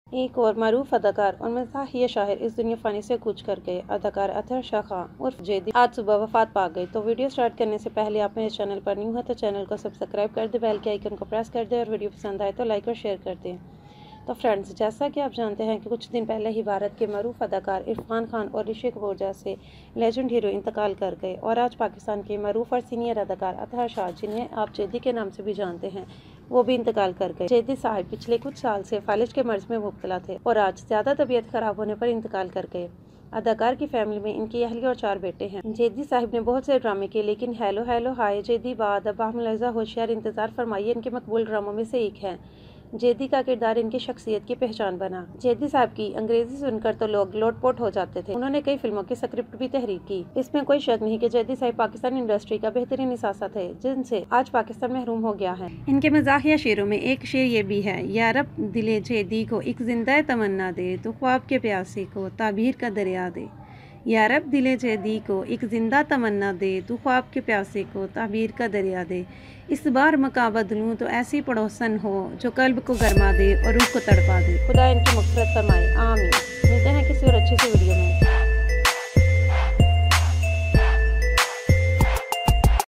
एक और मरूफ अदाकार और मज़ाहिया शायर इस दुनिया फ़ानी से कूच कर गए। अदाकार अथर शाह उर्फ जेदी आज सुबह वफात पा गए। तो वीडियो स्टार्ट करने से पहले आप मेरे चैनल पर न्यू है तो चैनल को सब्सक्राइब कर दे, बेल के आइकन को प्रेस कर दे और वीडियो पसंद आए तो लाइक और शेयर कर दें। तो फ्रेंड्स, जैसा कि आप जानते हैं कि कुछ दिन पहले ही भारत के मरूफ अदाकार इरफान खान और ऋषि कपूर जैसे लेजेंड हीरो इंतकाल कर गए और आज पाकिस्तान के मरूफ और सीनियर अदाकार अथर शाह, जिन्हें आप जेदी के नाम से भी जानते हैं, वो भी इंतकाल कर गए। जेदी साहब पिछले कुछ साल से फालिज के मर्ज में मुब्तला थे और आज ज़्यादा तबीयत खराब होने पर इंतकाल कर गए। अदाकार की फैमिली में इनकी अहली और 4 बेटे हैं। जेदी साहब ने बहुत से ड्रामे किए, लेकिन हेलो हेलो हाय, जेदी, बाद, बाहमलजा, होशियार, इंतजार फरमाइए इनके मकबूल ड्रामों में से एक है। जेदी का किरदार इनकी शख्सियत की पहचान बना। जेदी साहब की अंग्रेजी सुनकर तो लोग लोटपोट हो जाते थे। उन्होंने कई फिल्मों की स्क्रिप्ट भी तहरीर की। इसमें कोई शक नहीं कि जेदी साहब पाकिस्तानी इंडस्ट्री का बेहतरीन हिस्सा थे, जिनसे आज पाकिस्तान महरूम हो गया है। इनके मज़ाहिया शेरों में एक शेर ये भी है, या रब दिले जेदी को एक जिंदा तमन्ना दे, तो ख्वाब के प्यासे को ताबीर का दरिया दे। या रब दिले जेदी को एक जिंदा तमन्ना दे, तू ख्वाब के प्यासे को ताबीर का दरिया दे। इस बार मका बदलूं तो ऐसी पड़ोसन हो जो कल्ब को गरमा दे और रूह को तड़पा दे। खुदा इनकी मग़फ़िरत फरमाए, आमीन।